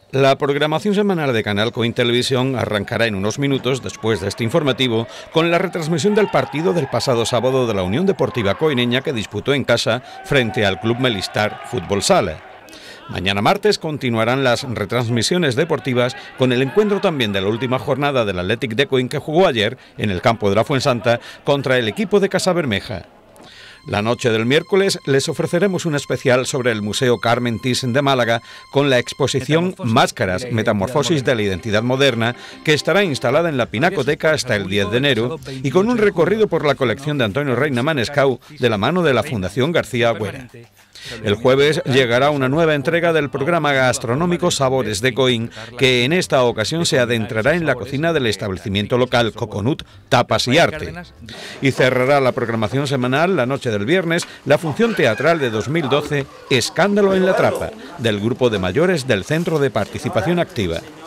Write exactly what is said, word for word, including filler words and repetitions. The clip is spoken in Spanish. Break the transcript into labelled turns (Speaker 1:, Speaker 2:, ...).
Speaker 1: La programación semanal de Canal Coin Televisión arrancará en unos minutos después de este informativo con la retransmisión del partido del pasado sábado de la Unión Deportiva Coineña que disputó en casa frente al Club Melistar Fútbol Sala. Mañana martes continuarán las retransmisiones deportivas con el encuentro también de la última jornada del Athletic de Coín que jugó ayer en el campo de la Fuensanta contra el equipo de Casabermeja. La noche del miércoles les ofreceremos un especial sobre el Museo Carmen Thyssen de Málaga con la exposición Máscaras, Metamorfosis de la Identidad Moderna, que estará instalada en la Pinacoteca hasta el diez de enero y con un recorrido por la colección de Antonio Reina Manescau de la mano de la Fundación García Agüera. El jueves llegará una nueva entrega del programa gastronómico Sabores de Coín, que en esta ocasión se adentrará en la cocina del establecimiento local Coconut, Tapas y Arte. Y cerrará la programación semanal la noche del viernes la función teatral de dos mil doce Escándalo en la Trapa, del grupo de mayores del Centro de Participación Activa.